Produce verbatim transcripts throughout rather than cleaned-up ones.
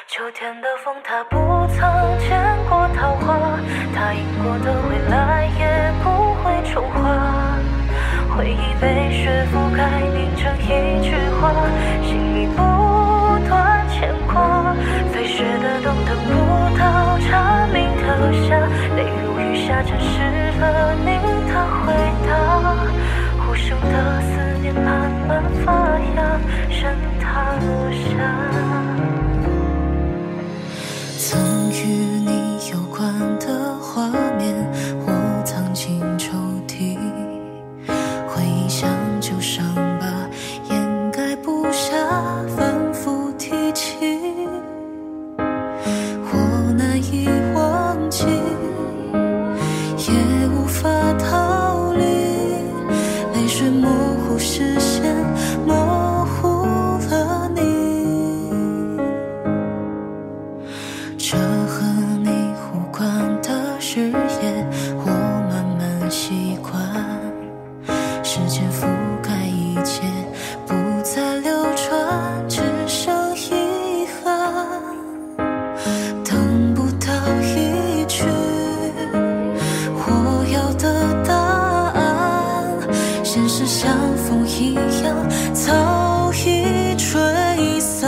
秋天的风，它不曾见过桃花，它赢过的未来也不会重画。回忆被雪覆盖，凝成一句话，心里不断牵挂。飞雪的冬等不到蝉鸣的夏，泪如雨下，沾湿了你的回答。无声的思念慢慢发芽，任它落下。 曾与你有关的画面，我藏进抽屉，回忆像旧伤疤，掩盖不下反复提起。我难以忘记，也无法逃离，泪水模糊视线，模糊了你。这和你无关的日夜，我慢慢习惯。时间覆盖一切，不再流传，只剩遗憾。等不到一句我要的答案，现实像风一样早已吹散。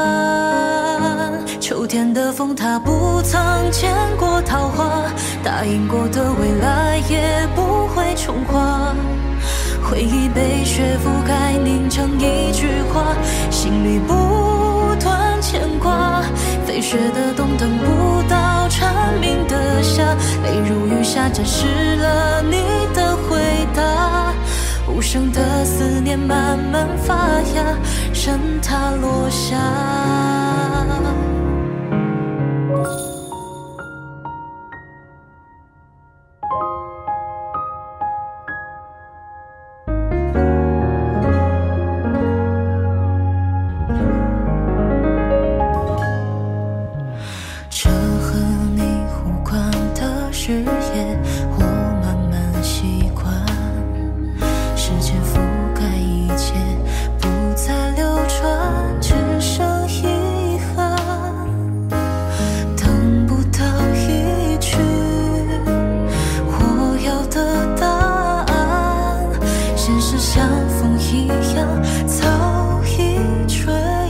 秋天的风，它不曾见过桃花，答应过的未来也不会重画。回忆被雪覆盖，凝成一句话，心里不断牵挂。飞雪的冬，等不到蝉鸣的夏，泪如雨下，沾湿了你的回答。无声的思念慢慢发芽，任它落下。这和你无关的日夜，我慢慢习惯。时间覆盖一切，不再流传，只剩遗憾。等不到一句我要的答案，现实像风一样早已吹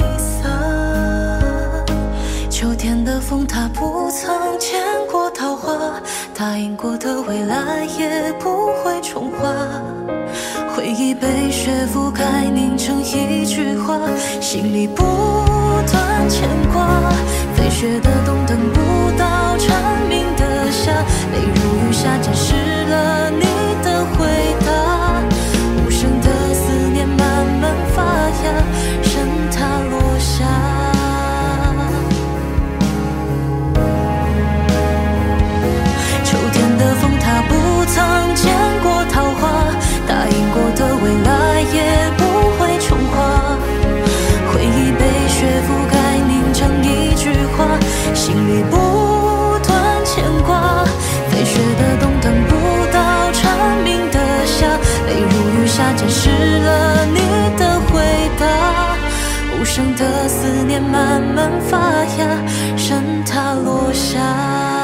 散。秋天的风，它不曾见过桃花，答应过的未来也不会重画。回忆被雪覆盖，凝成一句话，心里不断牵挂。飞雪的冬，等不到蝉鸣的夏，泪如雨下，沾湿了你的回答。无声的思念慢慢发芽，任它落下。秋天的风，它不曾见过桃花，答应过的未来也不会重画。回忆被雪覆盖，凝成一句话，心里不断牵挂。飞雪的冬，等不到蝉鸣的夏，泪如雨下，沾湿了你的回答。无声的思念慢慢发芽，任它落下。